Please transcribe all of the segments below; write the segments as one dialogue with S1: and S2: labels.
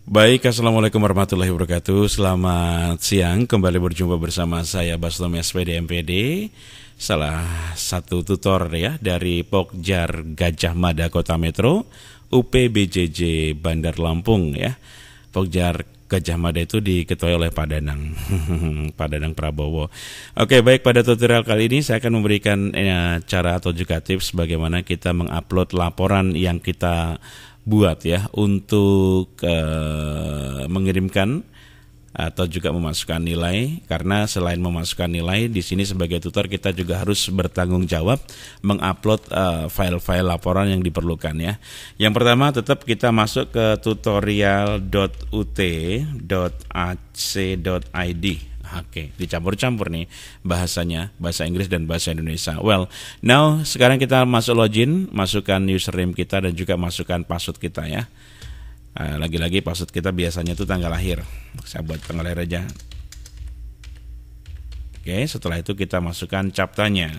S1: Baik, Assalamualaikum warahmatullahi wabarakatuh. Selamat siang, kembali berjumpa bersama saya Bastomi SPD MPD, salah satu tutor ya dari Pokjar Gajah Mada Kota Metro UPBJJ Bandar Lampung ya. Pokjar Gajah Mada itu diketuai oleh Pak Danang Pak Danang Prabowo. Oke, baik, pada tutorial kali ini saya akan memberikan cara atau juga tips bagaimana kita mengupload laporan yang kita buat ya untuk mengirimkan atau juga memasukkan nilai, karena selain memasukkan nilai di sini sebagai tutor kita juga harus bertanggung jawab mengupload file-file laporan yang diperlukan ya. Yang pertama tetap kita masuk ke tutorial.ut.ac.id. Oke, dicampur-campur nih bahasanya, bahasa Inggris dan bahasa Indonesia. Well, now sekarang kita masuk login, masukkan username kita dan juga masukkan password kita ya. Lagi-lagi password kita biasanya itu tanggal lahir. Saya buat tanggal lahir aja. Oke, setelah itu kita masukkan captanya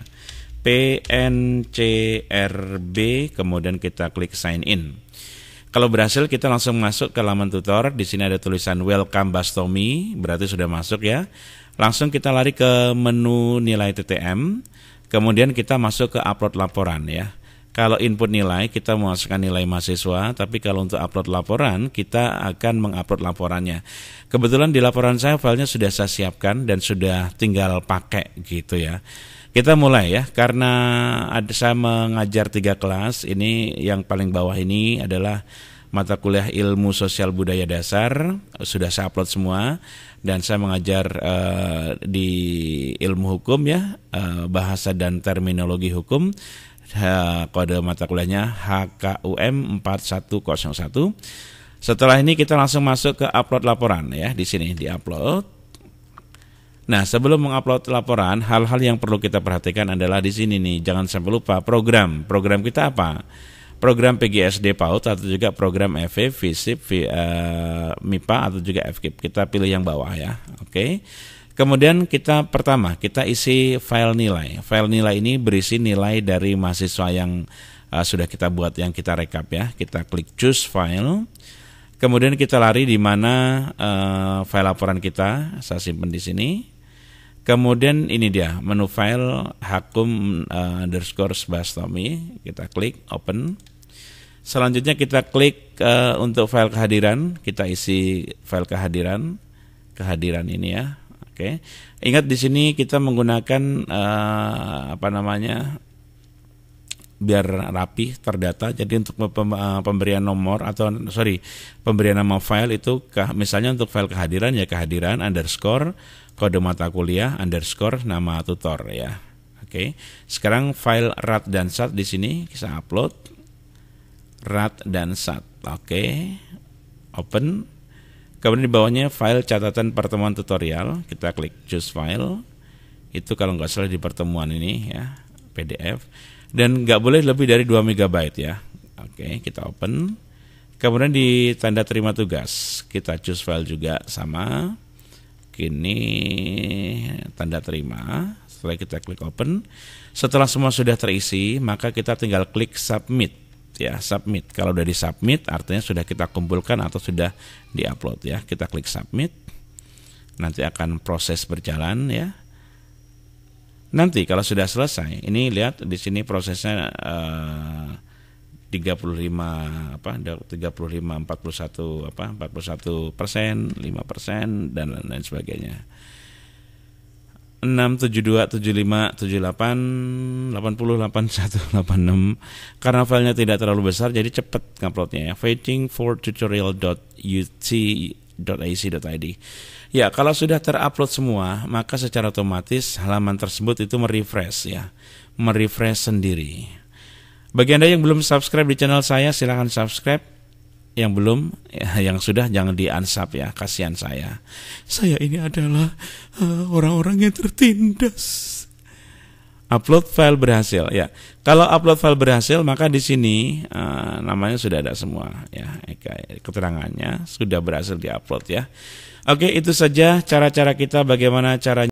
S1: PNCRB, kemudian kita klik sign in. Kalau berhasil kita langsung masuk ke laman tutor. Di sini ada tulisan Welcome Bastomi, berarti sudah masuk ya. Langsung kita lari ke menu nilai TTM, kemudian kita masuk ke upload laporan ya. Kalau input nilai kita memasukkan nilai mahasiswa, tapi kalau untuk upload laporan kita akan mengupload laporannya. Kebetulan di laporan saya filenya sudah saya siapkan dan sudah tinggal pakai gitu ya. Kita mulai ya, karena saya mengajar 3 kelas. Ini yang paling bawah ini adalah mata kuliah ilmu sosial budaya dasar, sudah saya upload semua. Dan saya mengajar di ilmu hukum ya, bahasa dan terminologi hukum. Kode mata kuliahnya HKUM 4101. Setelah ini kita langsung masuk ke upload laporan ya, di sini di upload. Nah, sebelum mengupload laporan, hal-hal yang perlu kita perhatikan adalah di sini nih, jangan sampai lupa program. Program kita apa? Program PGSD PAUD atau juga program FE, FISIP, MIPA atau juga FKIP. Kita pilih yang bawah ya. Oke. Kemudian kita pertama, kita isi file nilai. File nilai ini berisi nilai dari mahasiswa yang sudah kita buat, yang kita rekap ya. Kita klik choose file. Kemudian kita lari di mana file laporan kita, saya simpan di sini. Kemudian ini dia menu file hakum_bastomi, kita klik open. Selanjutnya kita klik untuk file kehadiran, kita isi file kehadiran ini ya. Oke. Ingat di sini kita menggunakan biar rapi terdata. Jadi untuk pemberian nomor atau pemberian nama file itu misalnya untuk file kehadiran ya kehadiran underscore kode mata kuliah underscore nama tutor ya. Oke. Sekarang file rat dan sat di sini kita upload rat dan sat. Oke. Open. Kemudian di bawahnya file catatan pertemuan tutorial, kita klik choose file. Itu kalau nggak salah di pertemuan ini ya, PDF. Dan nggak boleh lebih dari 2 MB ya. Oke, kita open. Kemudian di tanda terima tugas, kita choose file juga sama. Kini tanda terima. Setelah kita klik open, setelah semua sudah terisi, maka kita tinggal klik submit ya, submit. Kalau udah di submit artinya sudah kita kumpulkan atau sudah diupload ya. Kita klik submit. Nanti akan proses berjalan ya. Nanti kalau sudah selesai, ini lihat di sini prosesnya 41%, 5% dan lain sebagainya. 6, 72, 75, 78, 80, 81, 86. Karena filenya tidak terlalu besar jadi cepat nguploadnya ya. Waiting for tutorial.ut.ac.id. Ya, kalau sudah terupload semua, maka secara otomatis halaman tersebut itu merefresh ya. Merefresh sendiri. Bagi Anda yang belum subscribe di channel saya, silahkan subscribe. Yang belum, ya, yang sudah jangan di-unsub ya, kasihan saya. Saya ini adalah orang-orang yang tertindas. Upload file berhasil ya. Kalau upload file berhasil, maka di sini namanya sudah ada semua ya, keterangannya sudah berhasil diupload ya. Oke, itu saja cara-cara kita bagaimana caranya